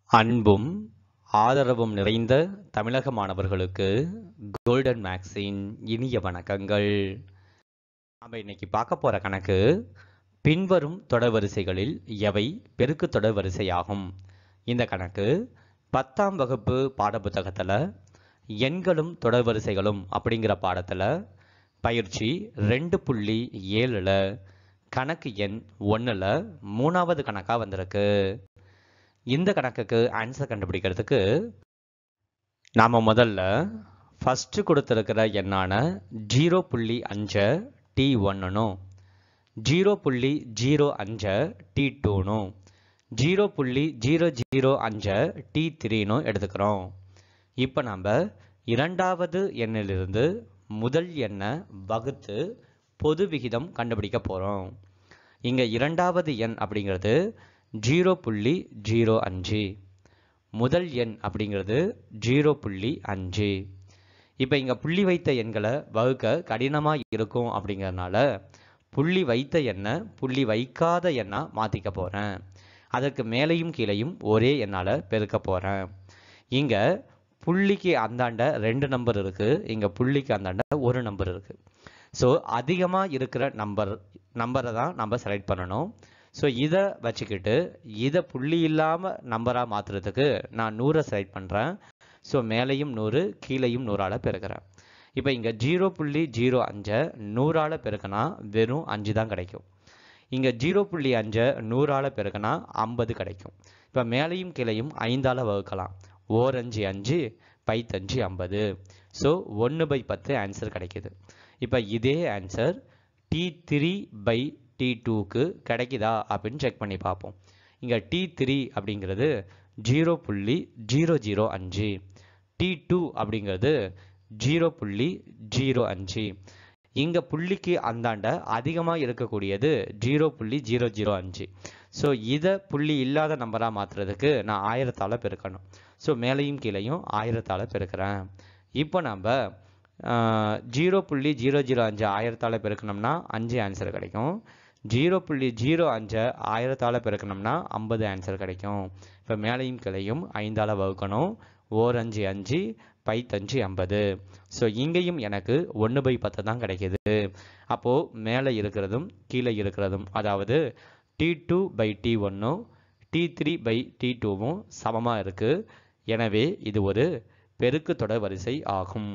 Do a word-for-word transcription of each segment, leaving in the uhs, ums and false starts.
அன்பும் ஆதரவும் நிறைந்த தமிழக மாணவர்களுக்கு கோல்டன் மேக்ஸின் இனிய வணக்கங்கள். நம்ம இன்னைக்கு பார்க்க போற கணக்கு பின்வரும் தொடர்வரிசைகளில் எவை பெருக்கு தொடர்வரிசையாகும். இந்த கணக்கு பத்தாம் வகுப்பு பாடப்புத்தகத்தில் எண்களும் தொடர்வரிசைகளும் அப்படிங்கிற பாடத்தில் பயிற்சி ரெண்டு புள்ளி ஏழுல கணக்கு எண் ஒன்றில் மூணாவது கணக்காக வந்திருக்கு. இந்த கணக்குக்கு ஆன்சர் கண்டுபிடிக்கிறதுக்கு நாம் முதல்ல ஃபஸ்ட்டு கொடுத்துருக்கிற எண்ணான ஜீரோ புள்ளி அஞ்சை டி ஒன்னும் ஜீரோ புள்ளி ஜீரோ அஞ்சை டி டூனும் ஜீரோ புள்ளி ஜீரோ ஜீரோ அஞ்சை டி த்ரீனும் எடுத்துக்கிறோம். இப்போ நம்ம இரண்டாவது எண்ணிலிருந்து முதல் எண்ணை வகுத்து பொது விகிதம் கண்டுபிடிக்க போகிறோம். இங்கே இரண்டாவது எண் அப்படிங்கிறது ஜீரோ புள்ளி ஜீரோ அஞ்சு, முதல் எண் அப்படிங்கிறது ஜீரோ புள்ளி அஞ்சு. இப்போ இங்கே புள்ளி வைத்த எண்களை வகுக்க கடினமாக இருக்கும் அப்படிங்கிறதுனால புள்ளி வைத்த எண்ணை புள்ளி வைக்காத எண்ணாக மாற்றிக்க போகிறேன். அதற்கு மேலேயும் கீழையும் ஒரே எண்ணால் பெருக்க போகிறேன். இங்கே புள்ளிக்கு அந்தாண்ட ரெண்டு நம்பர் இருக்குது, இங்கே புள்ளிக்கு அந்தாண்ட ஒரு நம்பர் இருக்குது. ஸோ அதிகமாக இருக்கிற நம்பர் நம்பரை தான் நம்ம செலக்ட் பண்ணணும். ஸோ இதை வச்சுக்கிட்டு இதை புள்ளி இல்லாமல் நம்பராக மாற்றுறதுக்கு நான் நூறை செலக்ட் பண்ணுறேன். ஸோ மேலேயும் நூறு கீழேயும் நூறால் பெருக்கிறேன். இப்போ இங்கே ஜீரோ புள்ளி ஜீரோ அஞ்சை நூறால் பெருக்கினா வெறும் அஞ்சு தான் கிடைக்கும். இங்கே ஜீரோ புள்ளி அஞ்சை நூறால் பெருக்கினா ஐம்பது கிடைக்கும். இப்போ மேலேயும் கீழையும் ஐந்தால் வகுக்கலாம். ஓர் அஞ்சு அஞ்சு பைத்தஞ்சு ஐம்பது. ஸோ ஒன்று பை பத்து ஆன்சர் கிடைக்கிது. இப்போ இதே answer T three by T டூக்கு கிடைக்குதா அப்படின்னு செக் பண்ணி பார்ப்போம். இங்கே டி த்ரீ அப்படிங்கிறது ஜீரோ புள்ளி ஜீரோ ஜீரோ அஞ்சு, டி டூ அப்படிங்கிறது ஜீரோ புள்ளி ஜீரோ அஞ்சு. இங்கே புள்ளிக்கு அந்தாண்ட அதிகமாக இருக்கக்கூடியது ஜீரோ புள்ளி ஜீரோ ஜீரோ அஞ்சு. ஸோ இதை புள்ளி இல்லாத நம்பராக மாற்றுறதுக்கு நான் ஆயிரத்தால் பெருக்கணும். ஸோ மேலேயும் கீழையும் ஆயிரத்தால் பெருக்கிறேன். இப்போ நம்ம ஜீரோ புள்ளி ஜீரோ ஜீரோ அஞ்சு ஆயிரத்தால் பெருக்கணும்னா அஞ்சு ஆன்சர் கிடைக்கும். ஜீரோ புள்ளி ஜீரோ அஞ்சை ஆயிரத்தால் பெருக்கணும்னா ஐம்பது ஆன்சர் கிடைக்கும். இப்போ மேலேயும் கீழையும் ஐந்தால் வகுக்கணும். ஓர் அஞ்சு அஞ்சு பைத்தஞ்சு ஐம்பது. ஸோ இங்கேயும் எனக்கு ஒன்று பை பத்து தான் கிடைக்கிது. அப்போது மேலே இருக்கிறதும் கீழே இருக்கிறதும் அதாவது டி டூ பை டி ஒன்னும் டி த்ரீ பை டி டூவும் சமமாக இருக்குது. எனவே இது ஒரு பெருக்கு தொடர் வரிசை ஆகும்.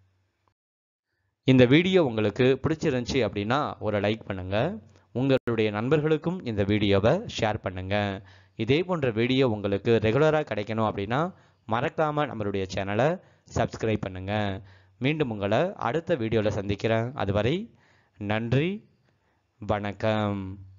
இந்த வீடியோ உங்களுக்கு பிடிச்சிருந்துச்சி அப்படின்னா ஒரு லைக் பண்ணுங்கள். உங்களுடைய நண்பர்களுக்கும் இந்த வீடியோவை ஷேர் பண்ணுங்கள். இதே போன்ற வீடியோ உங்களுக்கு ரெகுலராக கிடைக்கணும் அப்படின்னா மறக்காமல் நம்மளுடைய சேனலை சப்ஸ்கிரைப் பண்ணுங்கள். மீண்டும் உங்களை அடுத்த வீடியோவில் சந்திக்கிறேன். அதுவரை நன்றி, வணக்கம்.